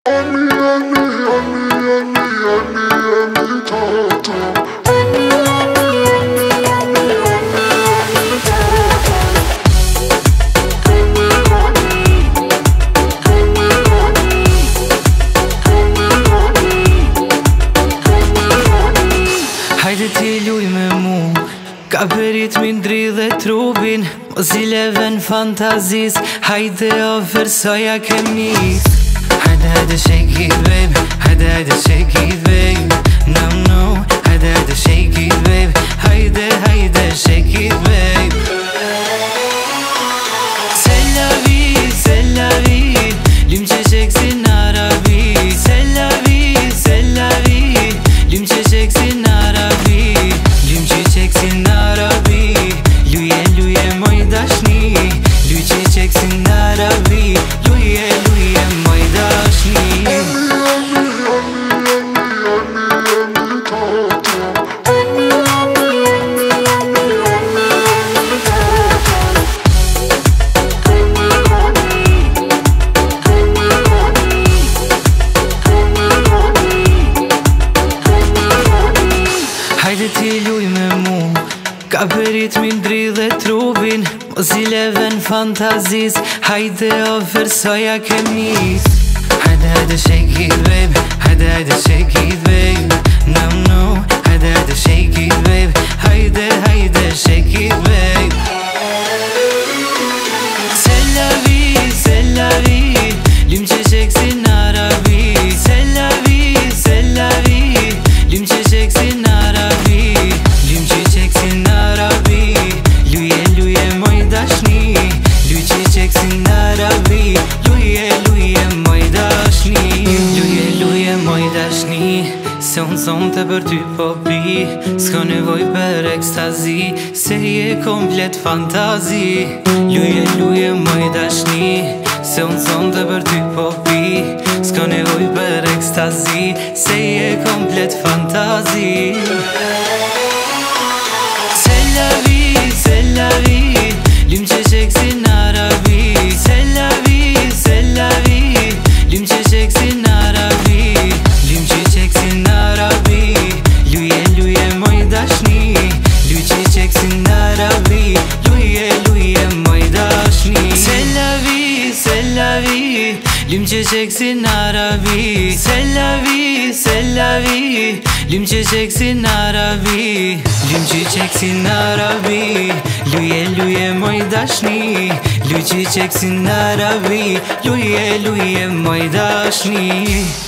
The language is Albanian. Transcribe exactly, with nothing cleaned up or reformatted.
Hajde ti luj me mu, ka perit mi ndridhe trupin, mos i leven fantazis, hajde ofër soja kemis. Hajde hajde shake it babe, hajde hajde shake it babe, no no, hajde hajde shake it babe, hajde hajde shake it babe. C'est la vie, c'est la vie, lim që qeksin Arabi. C'est la vie, c'est la vie, lim që qeksin Arabi. Lim që qeksin Arabi, luje luje moj dashni. Luj që qeksin Arabi, luje luje moj dashni. Hajde ti luj me mu, ka perit mi ndridhe trupin, mos i leven fantazis, hajde ofër soja kemis. Hajde hajde shake it babe, hajde hajde shake it babe, no no, hajde hajde shake it babe, hajde hajde shake it babe. C'est la vie, c'est la vie, lim që qeksin Arabi. C'est la vie, c'est la vie, lim që qeksin Arabi. Lim që qeksin Arabi, luje luje moj dashni. Luj që qeksin Arabi, luje luje moj dashni. Luje luje moj dashni, se unë sonte për ty po pi, s'ka nevoj për ekstazi, se je komplet fantazi. Luje luje moj dashni, se unë sonte për ty po pi, s'ka nevoj për ekstazi, se je komplet fantazi. C'est la vie, c'est la vie, lim që qeksin Arabi. C'est la vie, c'est la vie, lim që qeksin Arabi. Lim që qeksin Arabi, luje luje moj dashni. Luj që qeksin Arabi, luje luje moj dashni. C'est la vie, c'est la vie, lim që qeksin Arabi. C'est la vie, c'est la vie, lim që qeksin Arabi. Lim që qeksin Arabi, luje luje moj dashni. Luj që qeksin Arabi, luje luje moj dashni.